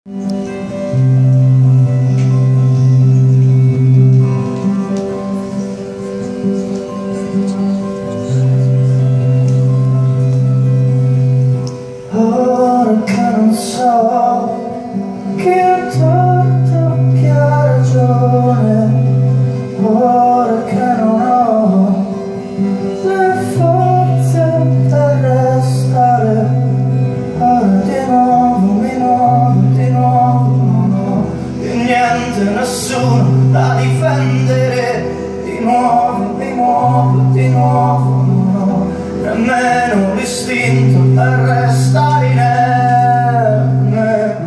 Ora che non so chi ha torto, chi ha ragione, ora che non ho le forze per restare, ora di nuovo, non ho più niente, nessuno da difendere, di nuovo, non ho nemmeno l'istinto per restare inerme.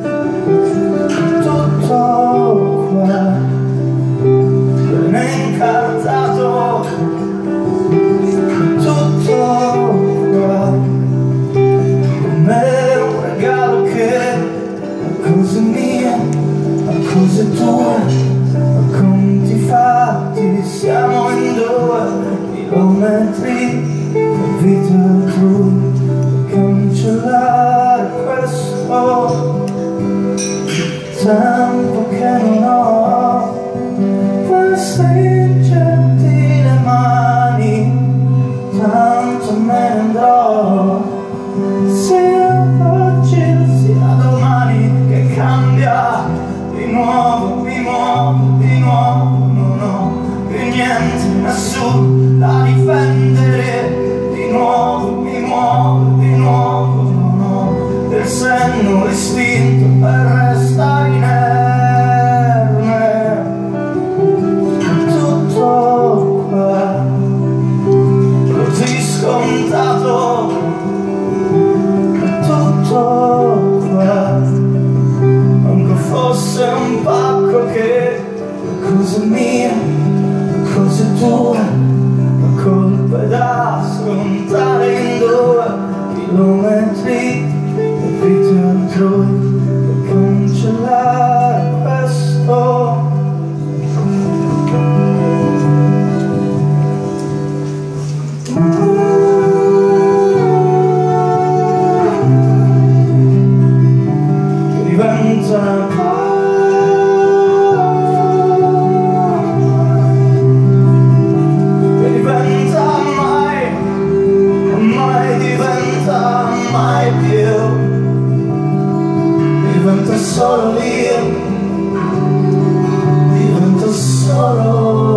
Tutto qua, ben incartato, tutto qua, come un regalo che a cose mie, a cose tue, a conti fatti, siamo in 2 chilometri. Vita altrui, cancellare questo tempo che non ho per stringerti le mani, tanto me ne andrò, sia oggi sia domani, che cambia di nuovo, non ho più niente, nessuno da difendere. Di nuovo, non ho del senno istinto per restare inerme. Tutto qua, così scontato, tutto qua, anche fosse un pacco che cose mie, cose tue, colpe da scontare in 2 chilometri e vite altrui, per cancellare questo. Che diventa mai più, divento solo io, divento solo